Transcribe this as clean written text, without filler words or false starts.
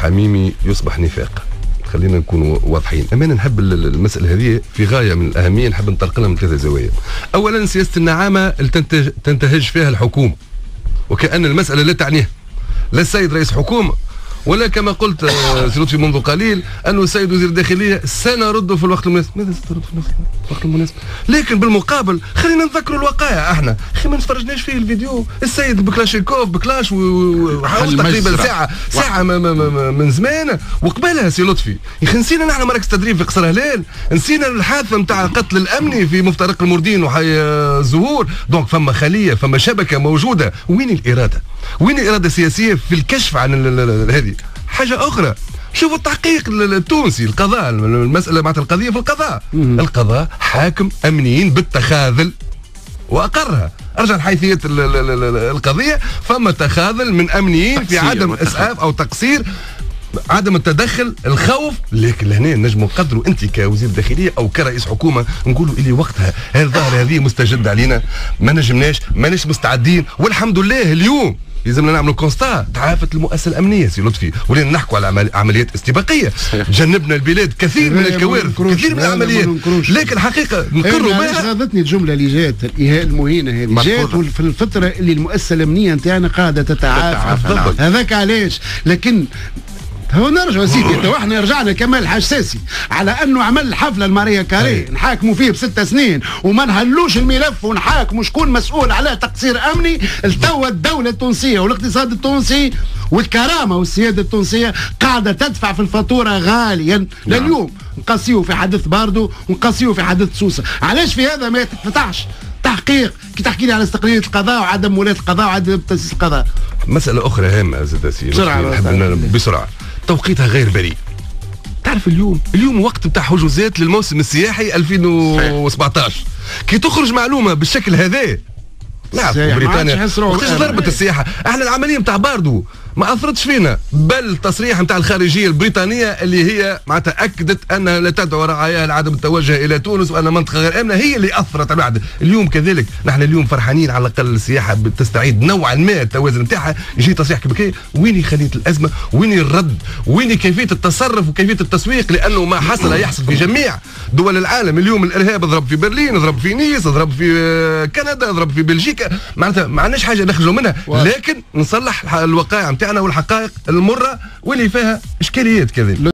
الحميمي يصبح نفاق. خلينا نكونوا واضحين. امانه نحب المساله هذه في غايه من الاهميه، نحب نطرق لها من 3 زوايا. اولا سياسه النعامه اللي تنتهج فيها الحكومه، وكأن المساله لا تعنيها لا السيد رئيس حكومه ولا كما قلت سي لطفي منذ قليل انه السيد وزير الداخليه سنرده في الوقت المناسب. ماذا سترد في الوقت المناسب؟ لكن بالمقابل خلينا نذكروا الوقائع. احنا اخي ما نتفرجناش فيه الفيديو السيد بكلاشينكوف بكلاش وحاول تقريبا ساعه من زمان وقبلها سي لطفي. يا اخي نسينا نحن مراكز تدريب في قصر هلال، نسينا الحادثه نتاع القتل الامني في مفترق المردين وحي الزهور. دونك فما خليه، فما شبكه موجوده. وين الاراده؟ وين الاراده السياسيه في الكشف عن هذه؟ حاجه اخرى، شوفوا التحقيق التونسي، القضاء، المساله معناتها القضيه في القضاء. القضاء حاكم امنيين بالتخاذل واقرها. ارجع لحيثيه القضيه، فما تخاذل من امنيين في عدم اسعاف او تقصير، عدم التدخل، الخوف. لكن لهنا نجموا نقدروا انت كوزير داخليه او كرئيس حكومه نقولوا اللي وقتها الظاهره هذه مستجده علينا، ما نجمناش، ماناش مستعدين. والحمد لله اليوم لازمنا نعملوا كونستا، تعافت المؤسسه الامنيه سي لطفي، ولينا نحكوا على عمليات استباقيه. جنبنا البلاد كثير من الكوارث، كثير من العمليات، لكن الحقيقه نقروا بها. غاضتني الجمله اللي جات، الايهاء المهينه هذه جات في الفتره اللي المؤسسه الامنيه نتاعنا قاعده تتعافى. هذاك علاش. لكن هو نرجع سيدي، تو احنا رجعنا كمال الحساسي على انه عمل حفله الماريا كاري نحاكموا فيه ب6 سنين وما نهلوش الملف ونحاكموا شكون مسؤول على تقصير امني. التوا الدوله التونسيه والاقتصاد التونسي والكرامه والسياده التونسيه قاعده تدفع في الفاتوره غاليا لليوم. نقاسيو في حدث باردو ونقاسيو في حدث سوسه. علاش في هذا ما تتفتحش تحقيق؟ كي تحكي لي على استقلاليه القضاء وعدم مولاة القضاء وعدم تاسيس القضاء. مساله اخرى هامه زاد سي بسرعه، توقيتها غير بريء. تعرف اليوم وقت بتاع حجوزات للموسم السياحي 2017. كي تخرج معلومه بالشكل هذا، نعرف بريطانيا وقتاش ضربت السياحه. احنا العمليه نتاع باردو ما اثرتش فينا، بل التصريح نتاع الخارجيه البريطانيه اللي هي معناتها اكدت انها لا تدعو رعاياها لعدم التوجه الى تونس وان منطقه غير امنه، هي اللي اثرت بعد. اليوم كذلك نحن اليوم فرحانين على الاقل السياحه بتستعيد نوعا ما التوازن نتاعها. يجي تصريح كبكي، وين خليه الازمه؟ وين الرد؟ وين كيفيه التصرف وكيفيه التسويق؟ لانه ما حصل يحصل في جميع دول العالم. اليوم الارهاب ضرب في برلين، ضرب في نيس، ضرب في كندا، ضرب في بلجيكا. معناتها ما عندناش حاجه نخرجوا منها، لكن نصلح الوقائع نتاعنا والحقائق المره واللي فيها اشكاليات كذلك.